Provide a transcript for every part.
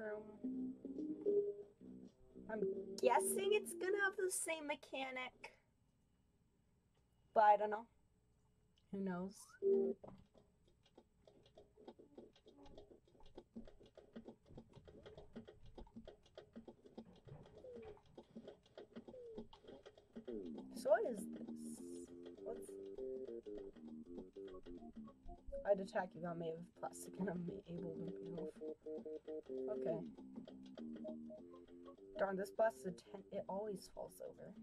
room. I'm guessing it's gonna have the same mechanic. But I don't know. Who knows? So what is this? What's... I'd attack you if I'm made of plastic and I'm able to move. Okay. Darn, this plastic it always falls over.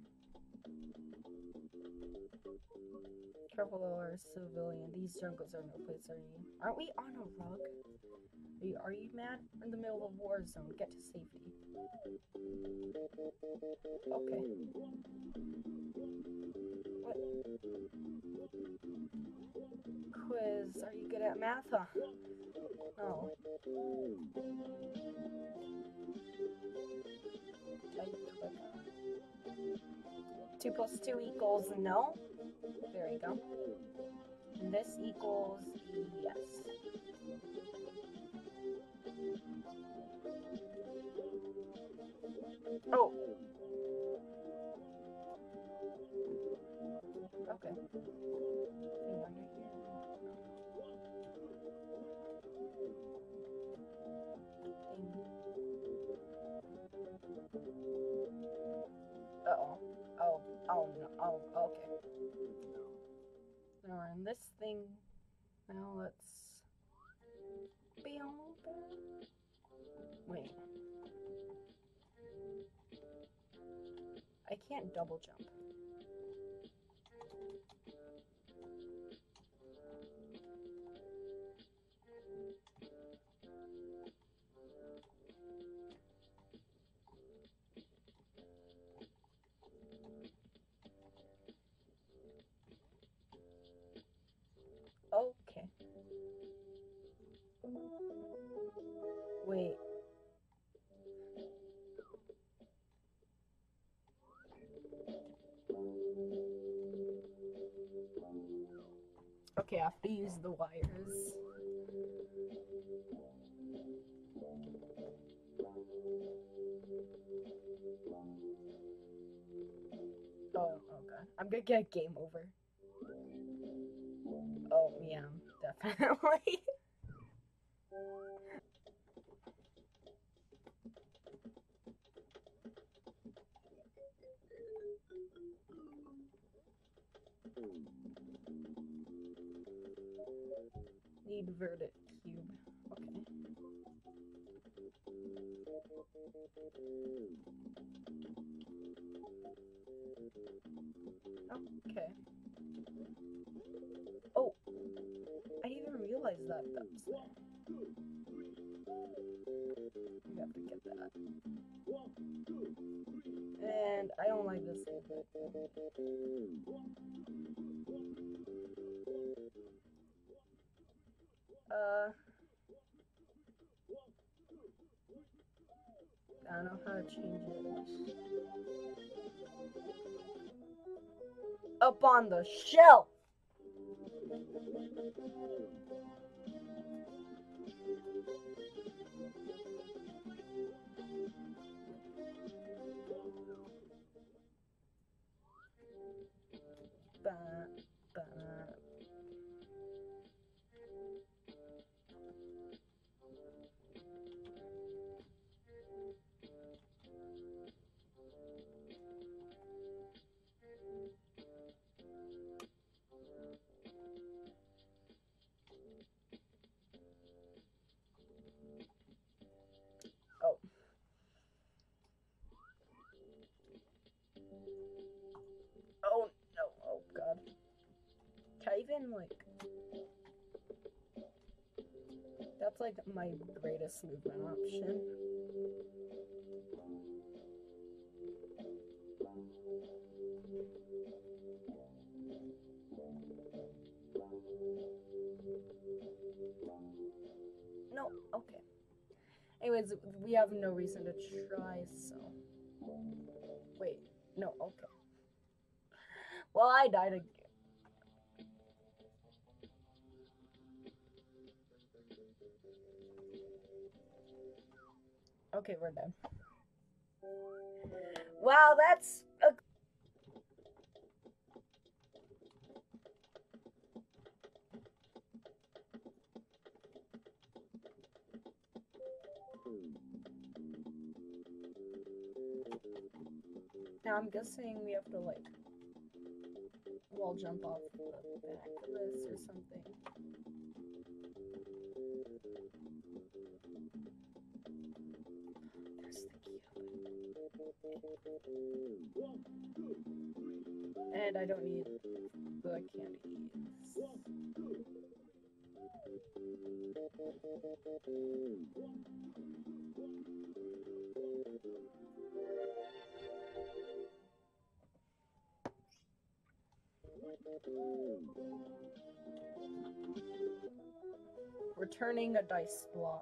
Careful, or civilian. These jungles are no place, are you? Aren't we on a rug? Are you mad? We're in the middle of a war zone. Get to safety. Okay. What? Quiz. Are you good at math, huh? No. 2 plus 2 equals no. There you go. And this equals yes. Oh. Okay. Uh-oh. Oh no. Oh, okay. Now we're in this thing. Now let's be on. Wait. I can't double jump. Okay. Wait. Okay, I have to use the wires. Oh god. I'm gonna get game over. Oh, yeah, definitely. Need verdict cube. Okay. Okay. Oh, I didn't even realize that was there. We have to get that. And I don't like this either. I don't know how to change it. Up on the shelf! Oh. Oh no, oh god. Can I even, like... That's like my greatest movement option. No, okay. Anyways, we have no reason to try, so... Wait, no, okay. Well, I died again. Okay, we're done. Wow, that's a... Now I'm guessing we have to like wall jump off the back of this or something. There's the cube. And I don't need the candies. Returning a dice block.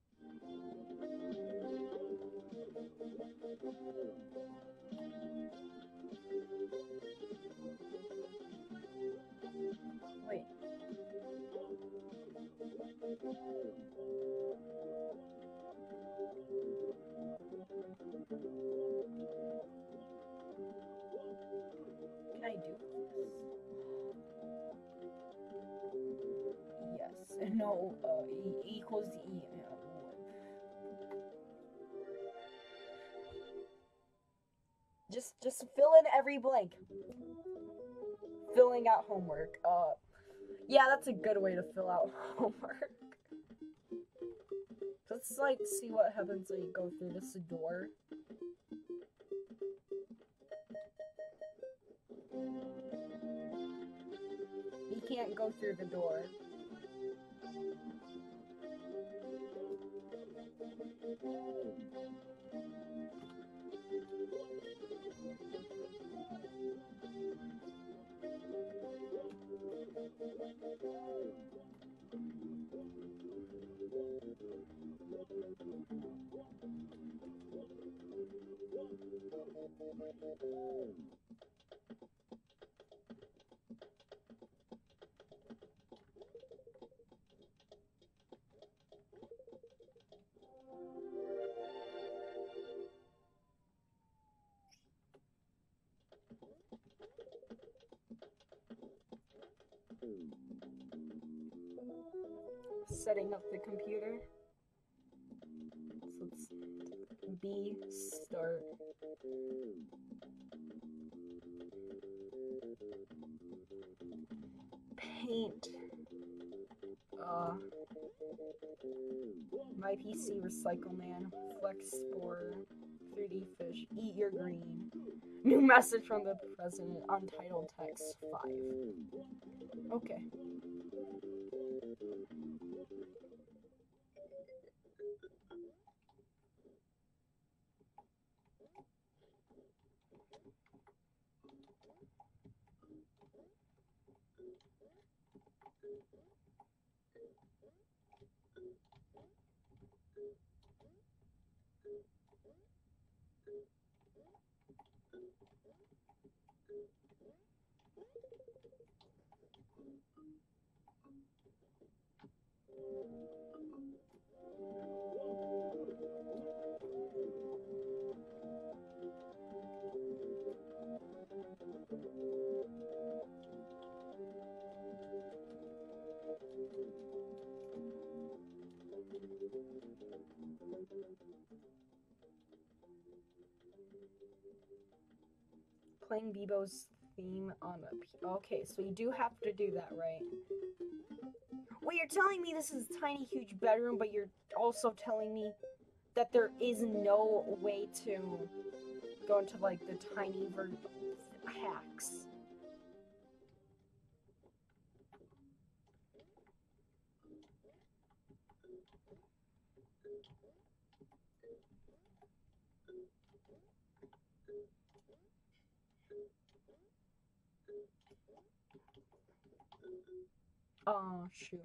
Wait. Can I do this? Yes. No, E equals E. Just fill in every blank. Filling out homework. Yeah, that's a good way to fill out homework. Let's like see what happens when you go through this door. You can't go through the door. Setting up the computer. So let's B start. Paint. My PC Recycle Man. Flex Spore. 3D Fish. Eat your green. New message from the president. Untitled text 5. Okay. Playing Bebo's theme on a... Okay, so you do have to do that, right? Wait, you're telling me this is a tiny, huge bedroom, but you're also telling me that there is no way to go into, like, the tiny hacks. Oh, shoot.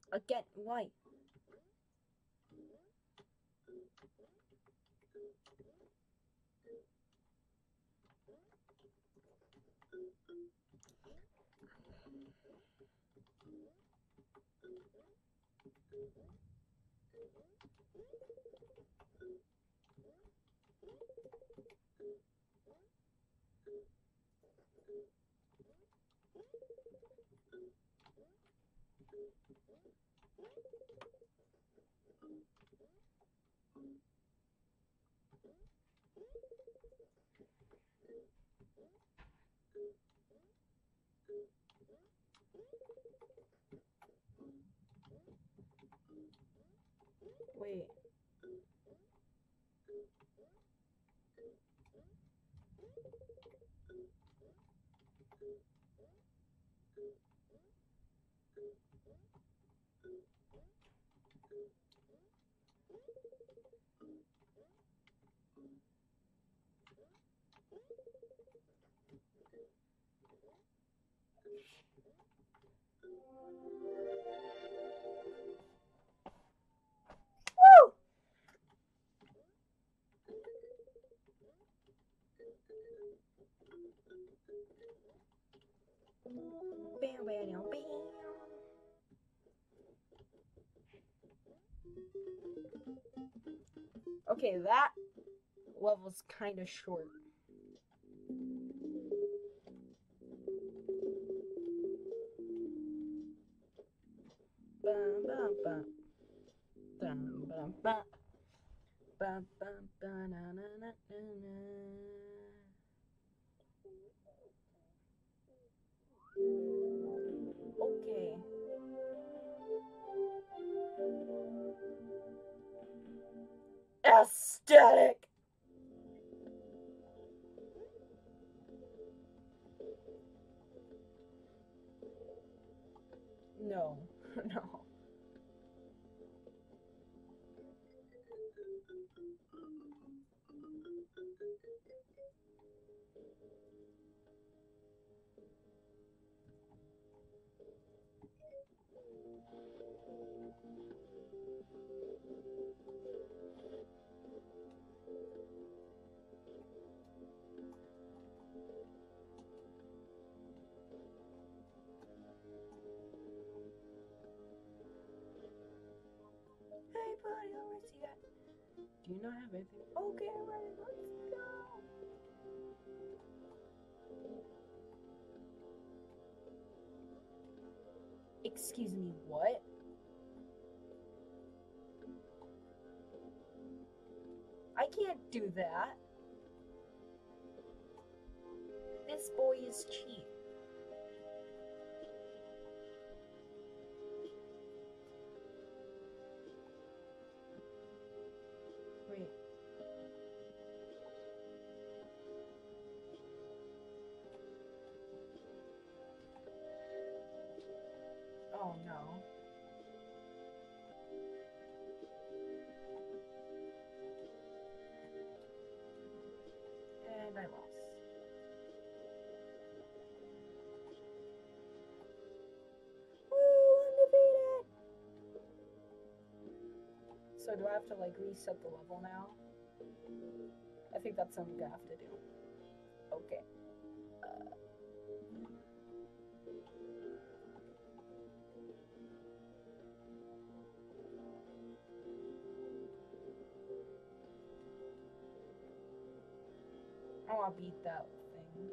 Again, why? Wait. Woo! Bam, bam, bam, bam. Okay, that level's kind of short. Bum, bum, bum. Bum, bum, bum. Bum, bum, bum, na, na, na, na, na. Okay. Aesthetic. No, no. Hey, buddy, let's see that. Do you not have anything? Okay, right, let's go. Excuse me, what? I can't do that. This boy is cheap. Wait. Oh no. And I lost. Woo, undefeated! So do I have to like reset the level now? I think that's something I'm gonna have to do. Okay. I wanna beat that thing.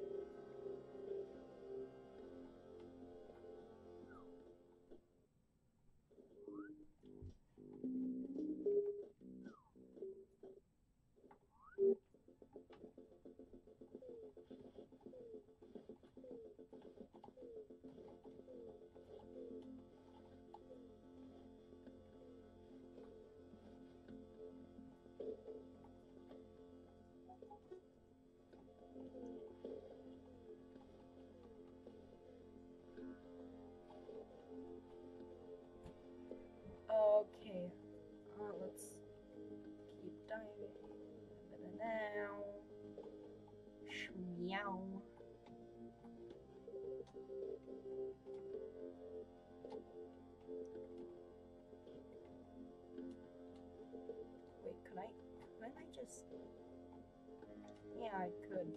Okay. Let's keep diving. Now. Meow. this? Yeah, I could.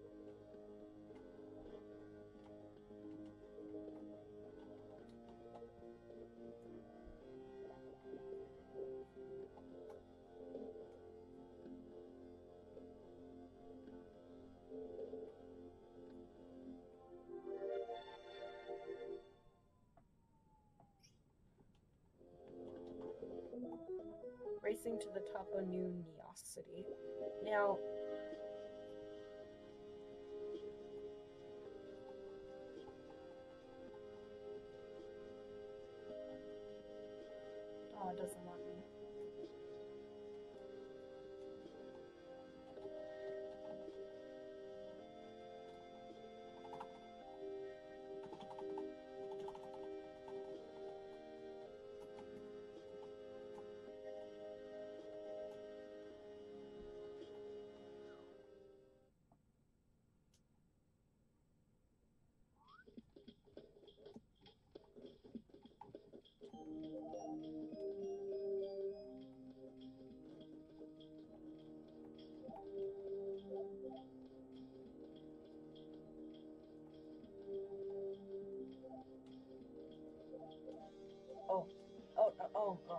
Racing to the top of New Neos City. Now, oh, it doesn't let me. Oh no.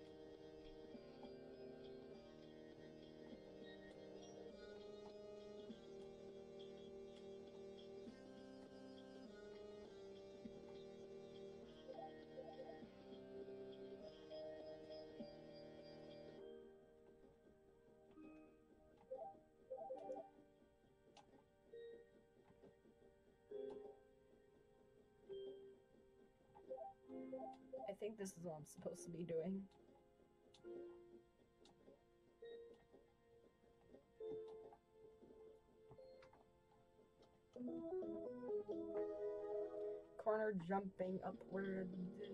I think this is what I'm supposed to be doing. Corner jumping upwards.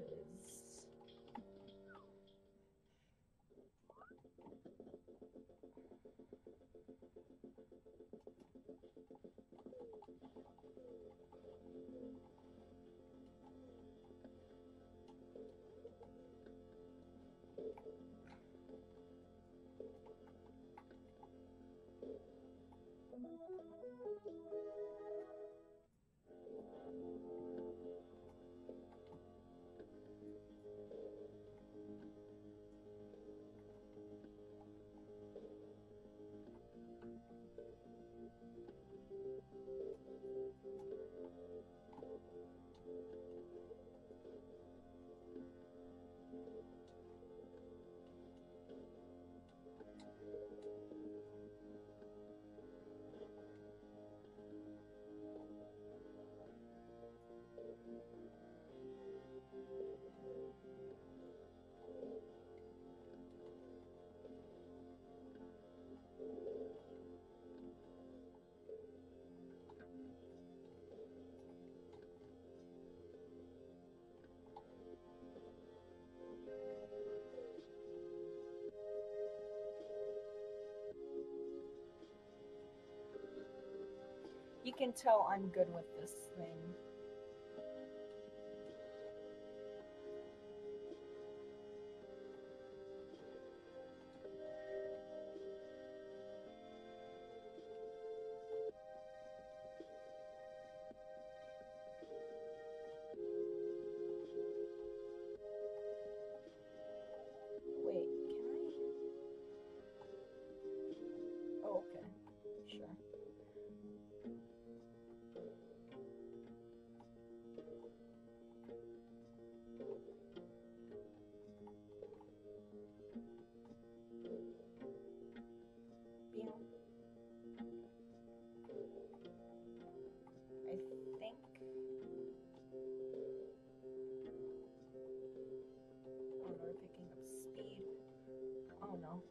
You can tell I'm good with this thing. Wait, can I? Oh, okay. Sure. I think. Oh, we're picking up speed. Oh no.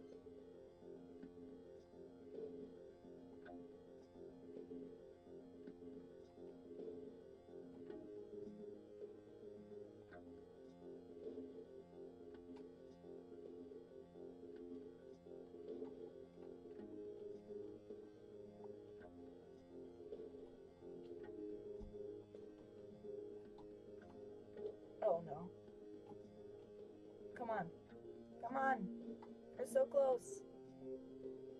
Oh no. Come on. Come on. We're so close.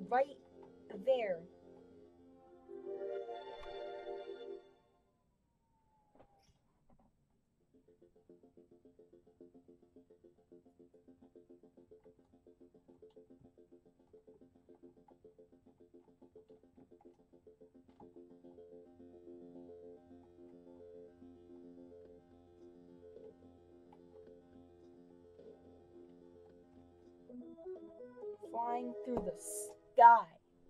right there. Flying through the sky.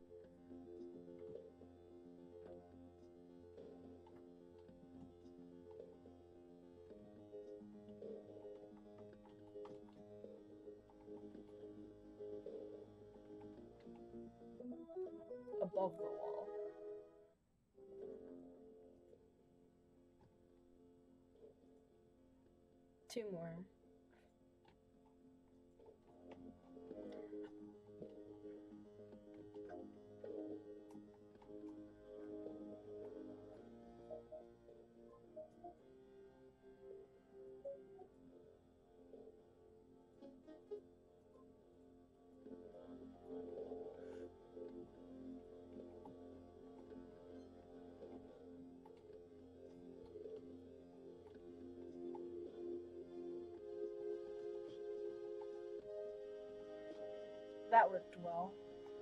Above the wall. Two more. That worked well.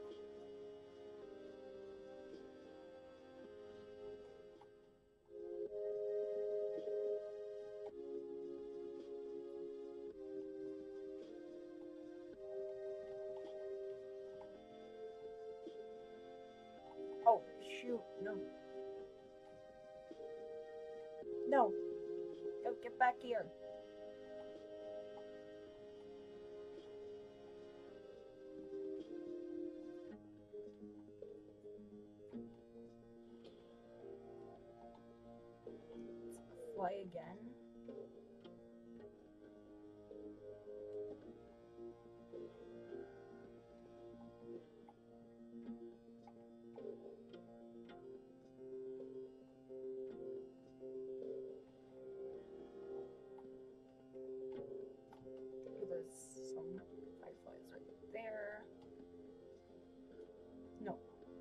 Oh, shoot, no. No. Go get back here. Fly again. There's some fireflies right there. No.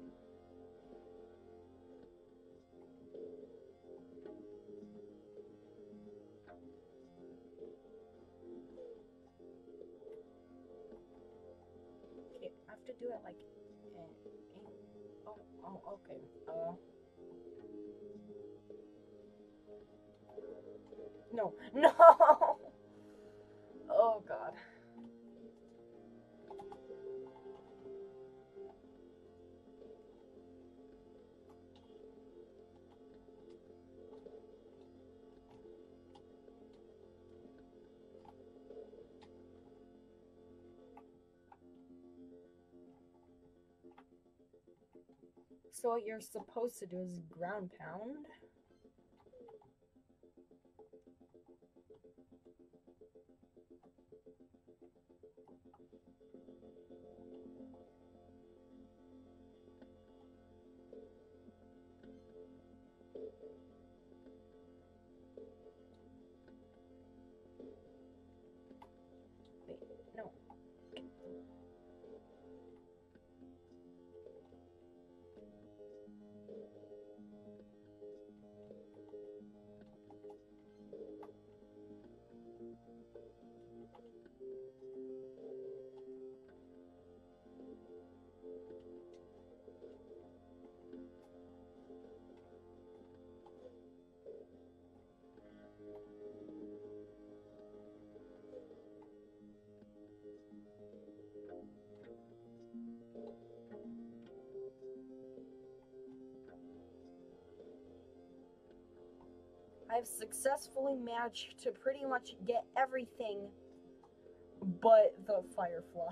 Okay, I have to do it like oh, okay. No. No. Oh god. So what you're supposed to do is ground pound. Wait, no. I've successfully managed to pretty much get everything but the firefly.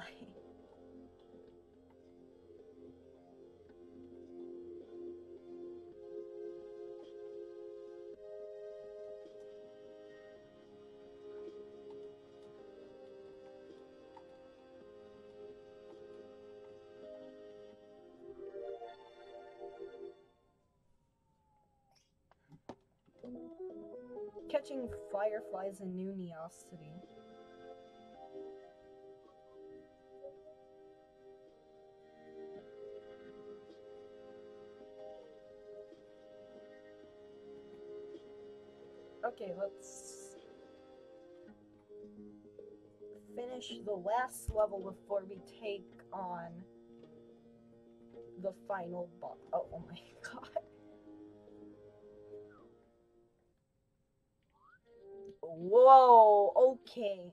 Catching fireflies in New Neosity. Okay, let's finish the last level before we take on the final boss. Oh my god. Whoa, okay.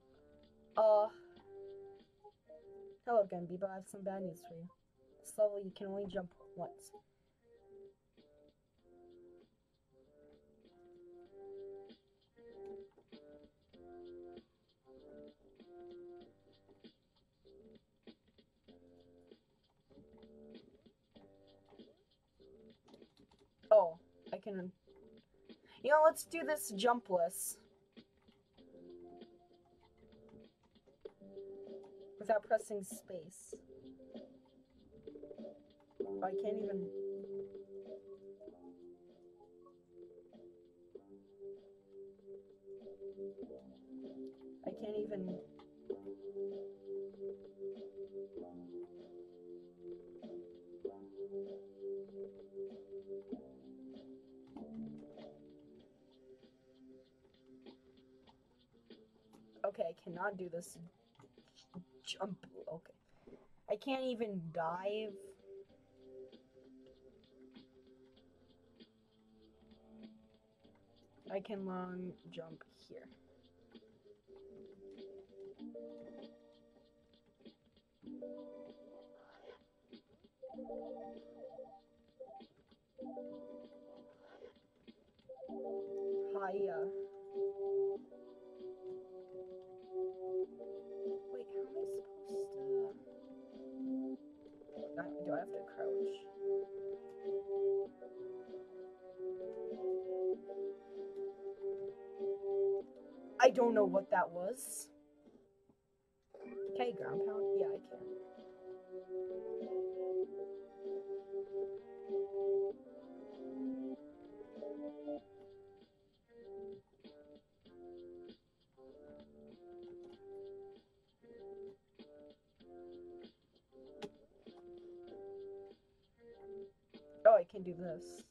Hello Gumby, but I have some bad news for you. This level you can only jump once. Oh, I can... You know, let's do this jumpless. Without pressing space. Oh, I can't even... I can't even... Okay, I cannot do this jump. Okay. I can't even dive. I can long jump here. Hiya. Wait, how am I supposed to... do I have to crouch? I don't know what that was. Can I ground pound? Yeah, I can. Oh, I can do this.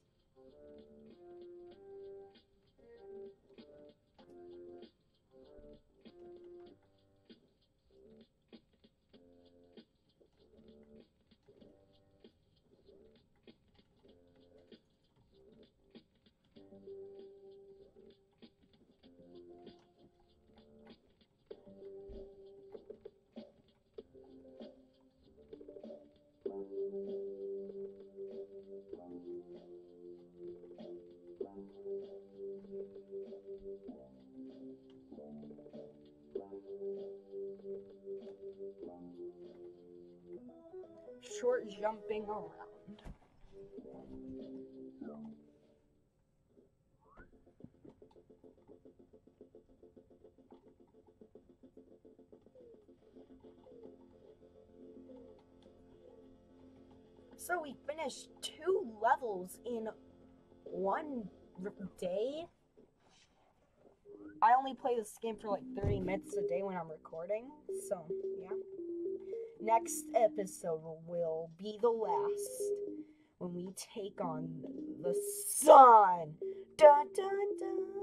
Short jumping around. So we finished 2 levels in 1 day. I only play this game for like 30 minutes a day when I'm recording, so yeah. Next episode will be the last when we take on the sun. Dun dun dun.